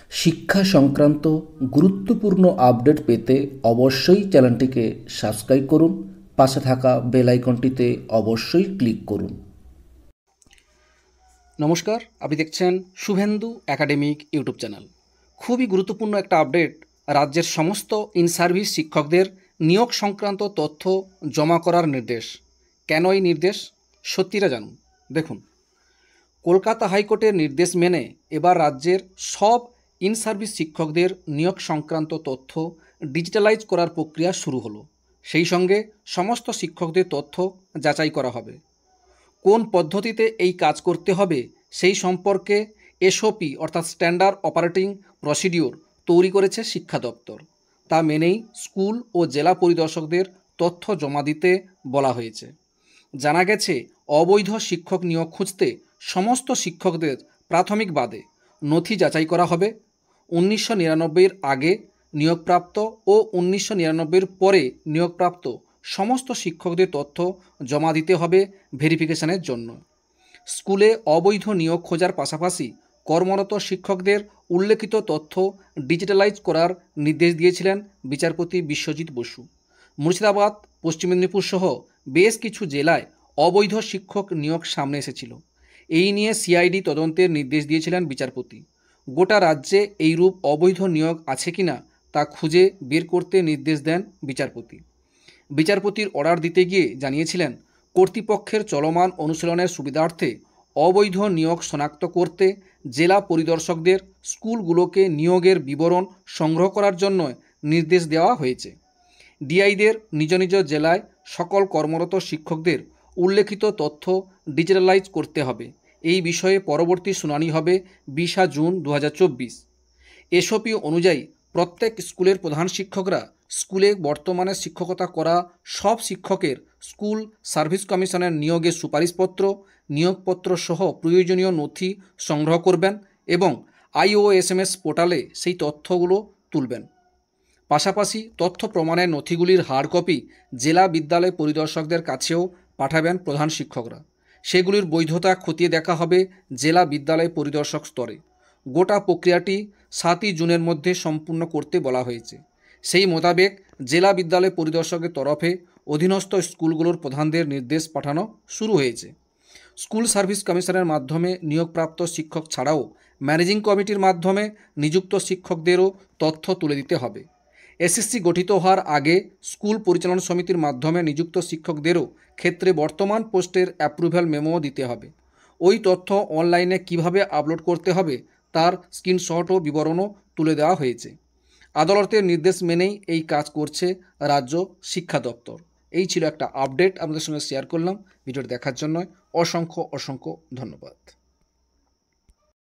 শিক্ষা সংক্রান্ত গুরুত্বপূর্ণ আপডেট পেতে অবশ্যই চ্যানেলটিকে সাবস্ক্রাইব করুন। পাশে থাকা বেল আইকনটিতে অবশ্যই ক্লিক করুন। নমস্কার, আপনি দেখছেন শুভেন্দু একাডেমিক ইউটিউব চ্যানেল। খুবই গুরুত্বপূর্ণ একটা আপডেট। রাজ্যের সমস্ত ইন সার্ভিস শিক্ষকদের নিয়োগ সংক্রান্ত তথ্য জমা করার নির্দেশ। কেন এই নির্দেশ? সত্যিটা জানুন। দেখুন, কলকাতা হাইকোর্টের নির্দেশ মেনে এবার রাজ্যের সব ইন সার্ভিস শিক্ষকদের নিয়োগ সংক্রান্ত তথ্য ডিজিটালাইজ করার প্রক্রিয়া শুরু হলো। সেই সঙ্গে সমস্ত শিক্ষকদের তথ্য যাচাই করা হবে। কোন পদ্ধতিতে এই কাজ করতে হবে সেই সম্পর্কে এসওপি অর্থাৎ স্ট্যান্ডার্ড অপারেটিং প্রসিডিওর তৈরি করেছে শিক্ষা দপ্তর। তা মেনেই স্কুল ও জেলা পরিদর্শকদের তথ্য জমা দিতে বলা হয়েছে। জানা গেছে, অবৈধ শিক্ষক নিয়োগ খুঁজতে সমস্ত শিক্ষকদের প্রাথমিক বাদে নথি যাচাই করা হবে। 1999-এর আগে নিয়োগপ্রাপ্ত ও 1999-এর পরে নিয়োগপ্রাপ্ত সমস্ত শিক্ষকদের তথ্য জমা দিতে হবে ভেরিফিকেশনের জন্য। স্কুলে অবৈধ নিয়োগ খোঁজার পাশাপাশি কর্মরত শিক্ষকদের উল্লেখিত তথ্য ডিজিটালাইজ করার নির্দেশ দিয়েছিলেন বিচারপতি বিশ্বজিৎ বসু। মুর্শিদাবাদ, পশ্চিম মেদিনীপুর সহ বেশ কিছু জেলায় অবৈধ শিক্ষক নিয়োগ সামনে এসেছিল। এই নিয়ে সিআইডি তদন্তের নির্দেশ দিয়েছিলেন বিচারপতি। গোটা রাজ্যে এইরূপ অবৈধ নিয়োগ আছে কিনা তা খুঁজে বের করতে নির্দেশ দেন বিচারপতি। বিচারপতির অর্ডার দিতে গিয়ে জানিয়েছিলেন, কর্তৃপক্ষের চলমান অনুশীলনের সুবিধার্থে অবৈধ নিয়োগ শনাক্ত করতে জেলা পরিদর্শকদের স্কুলগুলোকে নিয়োগের বিবরণ সংগ্রহ করার জন্য নির্দেশ দেওয়া হয়েছে। ডিআইদের নিজ নিজ জেলায় সকল কর্মরত শিক্ষকদের উল্লেখিত তথ্য ডিজিটালাইজ করতে হবে। এই বিষয়ে পরবর্তী শুনানি হবে 20 জুন 2024। এসওপি অনুযায়ী প্রত্যেক স্কুলের প্রধান শিক্ষকরা স্কুলে বর্তমানে শিক্ষকতা করা সব শিক্ষকের স্কুল সার্ভিস কমিশনের নিয়োগের সুপারিশপত্র, নিয়োগপত্র সহ প্রয়োজনীয় নথি সংগ্রহ করবেন এবং IOSMS পোর্টালে সেই তথ্যগুলো তুলবেন। পাশাপাশি তথ্য প্রমাণের নথিগুলির হার্ড কপি জেলা বিদ্যালয় পরিদর্শকদের কাছেও পাঠাবেন প্রধান শিক্ষকরা। সেগুলির বৈধতা খতিয়ে দেখা হবে জেলা বিদ্যালয় পরিদর্শক স্তরে। গোটা প্রক্রিয়াটি 7 জুনের মধ্যে সম্পূর্ণ করতে বলা হয়েছে। সেই মোতাবেক জেলা বিদ্যালয় পরিদর্শকের তরফে অধীনস্থ স্কুলগুলোর প্রধানদের নির্দেশ পাঠানো শুরু হয়েছে। স্কুল সার্ভিস কমিশনের মাধ্যমে নিয়োগপ্রাপ্ত শিক্ষক ছাড়াও ম্যানেজিং কমিটির মাধ্যমে নিযুক্ত শিক্ষকদেরও তথ্য তুলে দিতে হবে। এসএসসি গঠিত হওয়ার আগে স্কুল পরিচালনা সমিতির মাধ্যমে নিযুক্ত শিক্ষকদেরও ক্ষেত্রে বর্তমান পোস্টের অ্যাপ্রুভ্যাল মেমো দিতে হবে। ওই তথ্য অনলাইনে কিভাবে আপলোড করতে হবে তার স্ক্রিনশট ও বিবরণও তুলে দেওয়া হয়েছে। আদালতের নির্দেশ মেনেই এই কাজ করছে রাজ্য শিক্ষা দপ্তর। এই ছিল একটা আপডেট, আপনাদের সঙ্গে শেয়ার করলাম। ভিডিওটি দেখার জন্য অসংখ্য ধন্যবাদ।